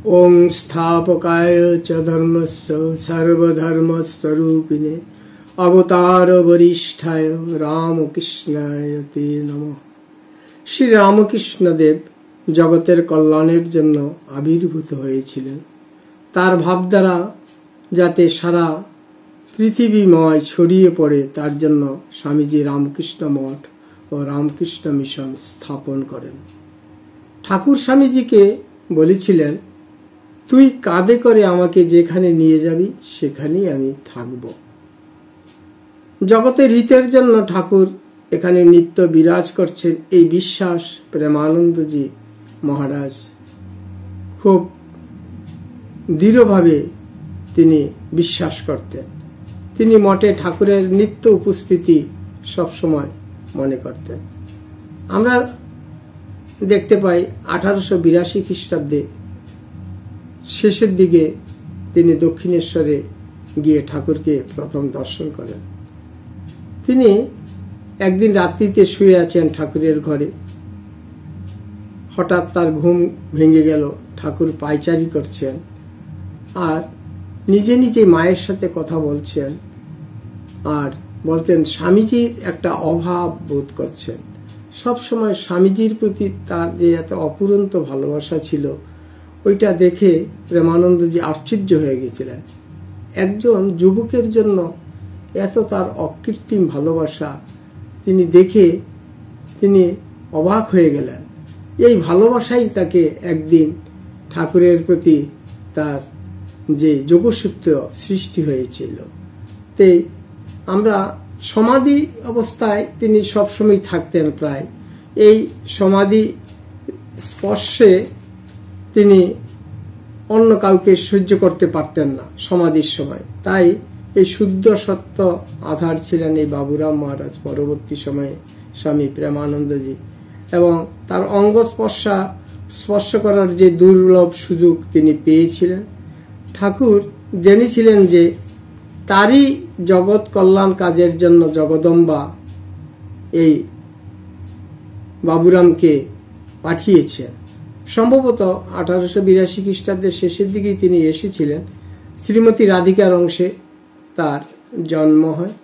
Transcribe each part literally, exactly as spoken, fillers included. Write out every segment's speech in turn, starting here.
ओं स्थापकाय च धर्मस्य सर्वधर्मस्वरूपिणे अवतार वरिष्ठाय रामकृष्णाय ते नमः। श्री रामकृष्ण देव जगतेर कल्याणेर जन्य आविर्भूत हयेछिलेन। तार भावधारा जाते सारा पृथिवीमय छड़िए पड़े तार जन्य स्वामीजी रामकृष्ण मठ और रामकृष्ण मिशन स्थापन करें। ठाकुर स्वामीजी के बोलेছিলেন, তুই কাঁধে করে আমাকে যেখানে নিয়ে যাবি সেখানেই আমি থাকব। জগতের হিতের জন্য ঠাকুর এখানে নিত্য বিরাজ করছেন, এই বিশ্বাস প্রেমানন্দজি মহারাজ খুব দৃঢ়ভাবে তিনি বিশ্বাস করতেন। তিনি মঠে ঠাকুরের নিত্য উপস্থিতি সবসময় মনে করতেন। আমরা দেখতে পাই আঠারোশো বিরাশি খ্রিস্টাব্দে শেষের দিকে তিনি দক্ষিণেশ্বরে গিয়ে ঠাকুরকে প্রথম দর্শন করেন। তিনি একদিন রাত্রিতে শুয়ে আছেন ঠাকুরের ঘরে, হঠাৎ তার ঘুম ভেঙে গেল। ঠাকুর পায়চারি করছেন আর নিজে নিজে মায়ের সাথে কথা বলছেন আর বলতেন স্বামীজির একটা অভাব বোধ করছেন। সবসময় স্বামীজির প্রতি তার যে এত অপুরন্ত ভালোবাসা ছিল, ওইটা দেখে প্রেমানন্দজি আশ্চর্য হয়ে গেছিলেন। একজন যুবকের জন্য এত তার অকৃত্রিম ভালোবাসা তিনি দেখে তিনি অবাক হয়ে গেলেন। এই ভালোবাসাই তাকে একদিন ঠাকুরের প্রতি তার যে যোগসূত্র সৃষ্টি হয়েছিল। তে আমরা সমাধি অবস্থায় তিনি সবসময় থাকতেন। প্রায় এই সমাধি স্পর্শে তিনি অন্য কাউকে সহ্য করতে পারতেন না সমাধির সময়। তাই এই শুদ্ধ সত্য আধার ছিলেন এই বাবুরাম মহারাজ, পরবর্তী সময়ে স্বামী প্রেমানন্দজি, এবং তার অঙ্গ স্পর্শা স্পর্শ করার যে দুর্লভ সুযোগ তিনি পেয়েছিলেন। ঠাকুর জেনেছিলেন যে তারই জগৎ কল্যাণ কাজের জন্য জগদম্বা এই বাবুরামকে পাঠিয়েছেন। সম্ভবত আঠারোশো বিরাশি খ্রিস্টাব্দের শেষের দিকেই তিনি এসেছিলেন। শ্রীমতী রাধিকার অংশে তার জন্ম হয়।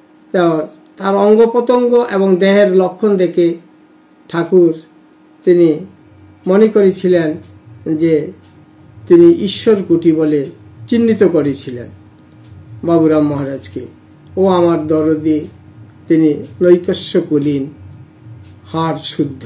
তার অঙ্গ প্রত্যঙ্গ এবং দেহের লক্ষণ দেখে ঠাকুর তিনি মনে করেছিলেন যে তিনি ঈশ্বর কুটি বলে চিহ্নিত করেছিলেন বাবুরাম মহারাজকে। ও আমার দরদি, তিনি নৈকস্য কুলীন, হাড় শুদ্ধ।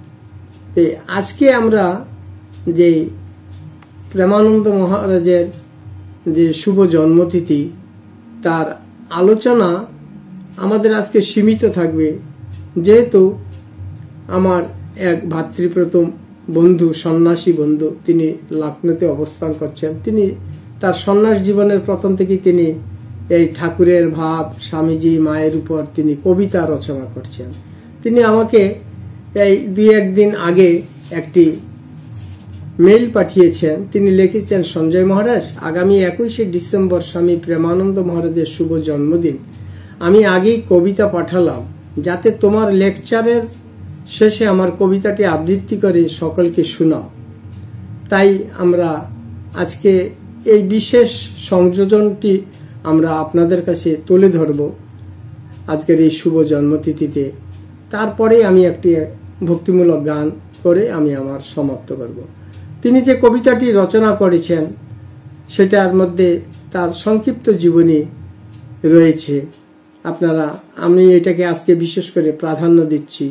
আজকে আমরা যে প্রেমানন্দ মহারাজের যে শুভ জন্মতিথি, তার আলোচনা আমাদের আজকে সীমিত থাকবে, যেহেতু আমার এক ভাতৃপ্রতম বন্ধু, সন্ন্যাসী বন্ধু, তিনি লখনৌতে অবস্থান করছেন। তিনি তার সন্ন্যাস জীবনের প্রথম থেকে তিনি এই ঠাকুরের ভাব, স্বামীজি, মায়ের উপর তিনি কবিতা রচনা করছেন। তিনি আমাকে এই দুই একদিন আগে একটি মেইল পাঠিয়েছেন। তিনি লিখেছেন, সঞ্জয় মহারাজ, আগামী একুশে ডিসেম্বর স্বামী প্রেমানন্দ মহারাজের শুভ জন্মদিন। আমি আগেই কবিতা পাঠালাম, যাতে তোমার লেকচারের শেষে আমার কবিতাটি আবৃত্তি করে সকলকে শোনাও। তাই আমরা আজকে এই বিশেষ সংযোজনটি আমরা আপনাদের কাছে তুলে ধরব আজকের এই শুভ জন্মতিথিতে। তারপরে আমি একটি ভক্তিমূলক গান করে আমি আমার সমাপ্ত করব। তিনি যে কবিতাটি রচনা করেছেন সেটার মধ্যে তার সংক্ষিপ্ত জীবনী রয়েছে। আপনারা, আমি এটাকে আজকে বিশেষ করে প্রাধান্য দিচ্ছি।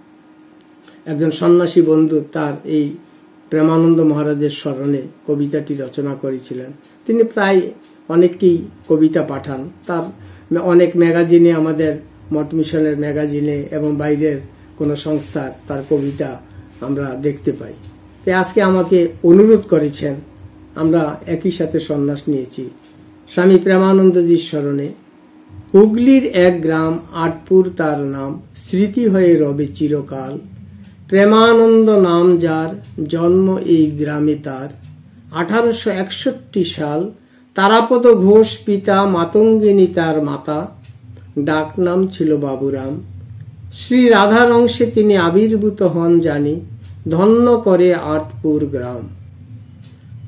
একজন সন্ন্যাসী বন্ধু তার এই প্রেমানন্দ মহারাজের স্মরণে কবিতাটি রচনা করেছিলেন। তিনি প্রায় অনেককেই কবিতা পাঠান। তার অনেক ম্যাগাজিনে, আমাদের মঠ মিশনের ম্যাগাজিনে এবং বাইরের কোন সংস্থার তার কবিতা আমরা দেখতে পাই। তাই আজকে আমাকে অনুরোধ করেছেন, আমরা একই সাথে সন্ন্যাস নিয়েছি স্বামী প্রেমানন্দজির স্মরণে। হুগলির এক গ্রাম আটপুর তার নাম, স্মৃতি হয়ে রবে চিরকাল। প্রেমানন্দ নাম যার, জন্ম এই গ্রামে তার। আঠারোশো একষট্টি সাল, তারাপদ ঘোষ পিতা, মাতঙ্গিনী তার মাতা। ডাক নাম ছিল বাবুরাম। শ্রী রাধার অংশে তিনি আবির্ভূত হন জানি, ধন্য করে আটপুর গ্রাম।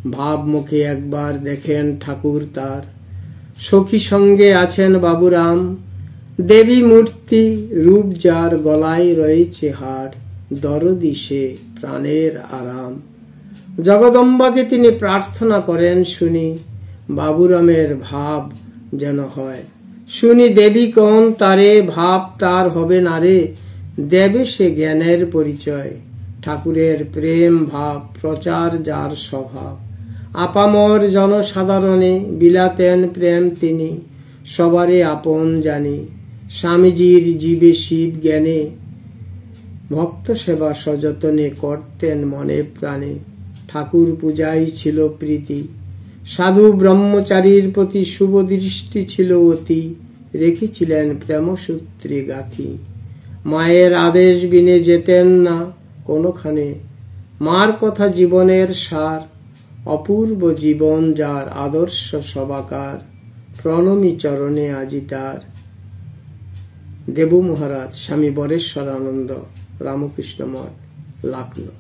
ভাবমুখে একবার দেখেন ঠাকুর তার, সখী সঙ্গে আছেন বাবুরাম, দেবী মূর্তি রূপ যার গলায় রয়েছে হার, দরদি সে প্রাণের আরাম। জগদম্বাকে তিনি প্রার্থনা করেন শুনি, বাবুরামের ভাব যেন হয়। শুনি দেবী কোন তারে, ভাব তার হবে না রে, দেবে সে জ্ঞানের পরিচয়। ঠাকুরের প্রেম ভাব প্রচার যার স্বভাব, আপামর জনসাধারণে বিলাতেন প্রেম তিনি, সবারে আপন জানি। স্বামীজির জীবে শিব জ্ঞানে, ভক্ত সেবা সযতনে করতেন মনে প্রাণে। ঠাকুর পূজাই ছিল প্রীতি, সাধু ব্রহ্মচারীর প্রতি শুভ দৃষ্টি ছিল অতি, রেখেছিলেন প্রেমসূত্রে গাথি। মায়ের আদেশ বিনে যেতেন না কোনোখানে, মার কথা জীবনের সার, অপূর্ব জীবন যার আদর্শ সবাকার, প্রণমী চরণে আজি তার। দেবু মহারাজ স্বামী বরেশ্বরানন্দ, রামকৃষ্ণ মঠ, লখনউ।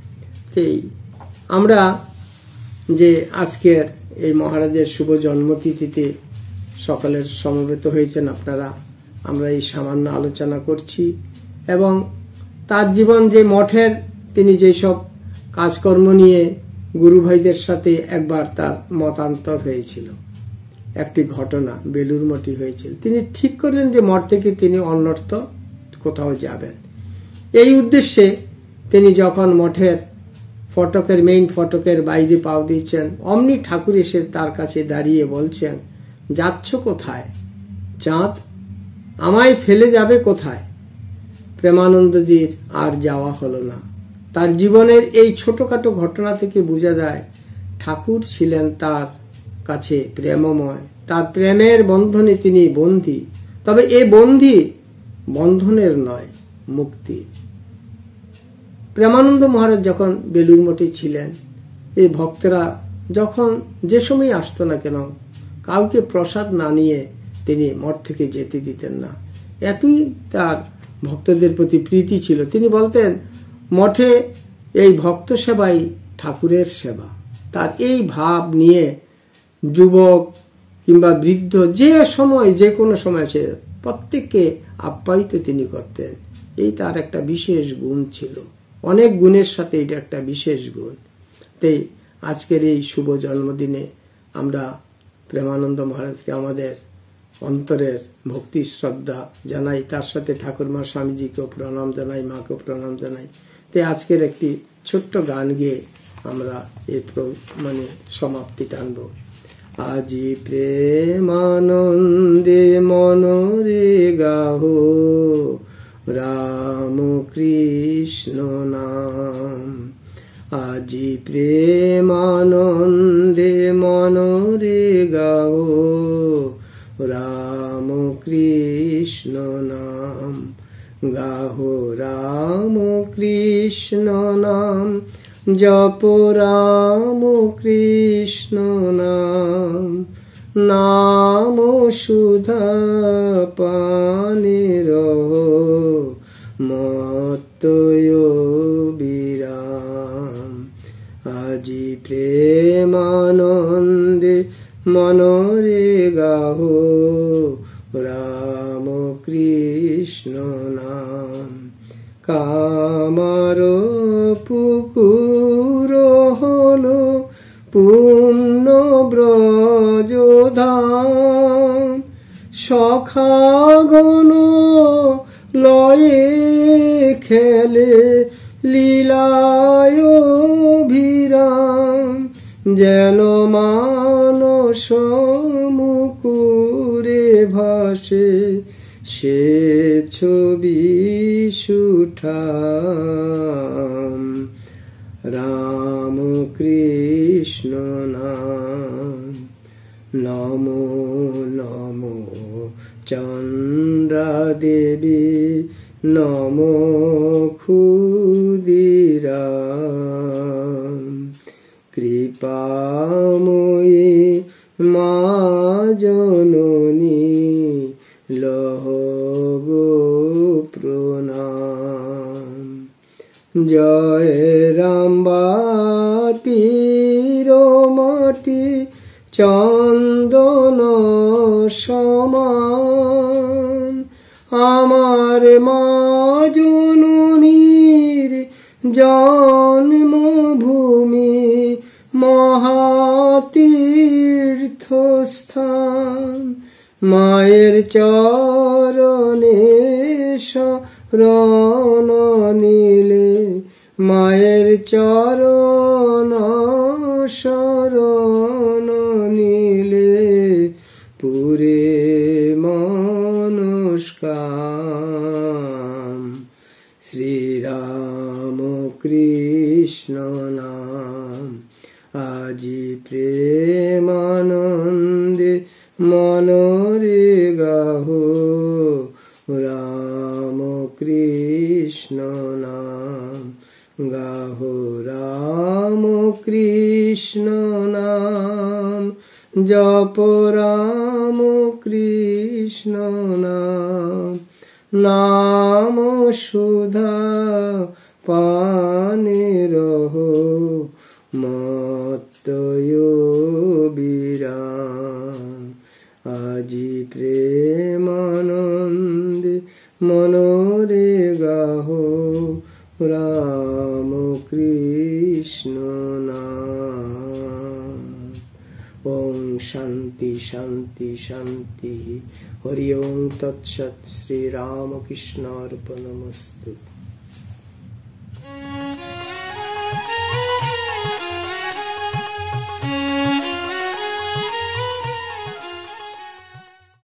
আমরা যে আজকের এই মহারাজের শুভ জন্মতিথিতে সকলের সমবেত হয়েছেন আপনারা, আমরা এই সামান্য আলোচনা করছি এবং তার জীবন যে মঠের তিনি যেসব কাজকর্ম নিয়ে গুরু ভাইদের সাথে একবার তার মতান্তর হয়েছিল, একটি ঘটনা বেলুর মঠে হয়েছিল। তিনি ঠিক করলেন যে মঠ থেকে তিনি অন্যত্র কোথাও যাবেন। এই উদ্দেশ্যে তিনি যখন মঠের ফটকের মেইন ফটকের বাইরে পাও দিচ্ছেন, অমনি ঠাকুর এসে তার কাছে দাঁড়িয়ে বলছেন, যাচ্ছ কোথায় চাঁদ, আমায় ফেলে যাবে কোথায়? প্রেমানন্দজির আর যাওয়া হলো না। তার জীবনের এই ছোটখাটো ঘটনা থেকে বোঝা যায় ঠাকুর ছিলেন তার কাছে প্রেমময়, তার প্রেমের বন্ধনে তিনি বন্দী। তবে এ বন্দী বন্ধনের নয়, মুক্তি। প্রেমানন্দ মহারাজ যখন বেলুর মঠে ছিলেন, এই ভক্তরা যখন যে সময় আসতো না কেন, কাউকে প্রসাদ না নিয়ে তিনি মঠ থেকে যেতে দিতেন না। এতই তার ভক্তদের প্রতি প্রীতি ছিল। তিনি বলতেন, মঠে এই ভক্ত সেবাই ঠাকুরের সেবা। তার এই ভাব নিয়ে যুবক কিংবা বৃদ্ধ যে সময় যে কোনো সময় সে প্রত্যেককে আপ্যায়িত তিনি করতেন। এই তার একটা বিশেষ গুণ ছিল, অনেক গুণের সাথে এটা একটা বিশেষ গুণ। তাই আজকের এই শুভ জন্মদিনে আমরা প্রেমানন্দ মহারাজকে আমাদের অন্তরের ভক্তি শ্রদ্ধা জানাই, তার সাথে ঠাকুরমা স্বামীজিকেও প্রণাম জানাই, মাকেও প্রণাম জানাই। তাই আজকের একটি ছোট্ট গান গেয়ে আমরা এই মানে সমাপ্তি টানব। আজি প্রেমানন্দে মনরে গাহো রাম কৃষ্ণ নাম, আজি প্রেমানন্দে মনরে গাহো রাম কৃষ্ণ নাম, গাহো রাম কৃষ্ণ নাম, জপ রাম কৃষ্ণ নাম, নাম সুধা পানে রহো মত্তয় বিরাম। আজি প্রেমানন্দে মনরে গাহো রাম কৃষ্ণ নাম, কামার পুকুর হলো পূর্ণ ব্রজধাম, সখাগণ লয়ে খেলে লীলায় অভিরাম, যেন মানস মুকুরে ভাসে সে ছবি সুঠাম। রাম কৃষ্ণ নাম, নমো নমো চন্দ্রা দেবী, নমো ক্ষুদিরাম, কৃপাময়ী মা জননী লহ গো প্রণাম। জয় রাম বাটির ঘটি চন্দন সমান। আমার মা জননীর জন্মভূমি মহাতীর্থস্থান। মায়ের চরণে শরণ নিলে, মায়ের চরণ শরণ নিলে পুরে মনস্কাম। শ্রীরাম কৃষ্ণ নাম আজি প্রেমানন্দে মনরে গাহো। রাম কৃষ্ণ নাম গাহো, রাম কৃষ্ণ নাম জপ, রাম কৃষ্ণ নাম। নাম সুধা পানে রহো, মত্তয় বিরাম। আজি প্রেমানন্দে মনরে গাহো, রাম কৃষ্ণ নাম। ওম শান্তি শান্তি শান্তি। হরি ওম তৎসৎ। শ্রী রামকৃষ্ণ অর্পণমস্তু।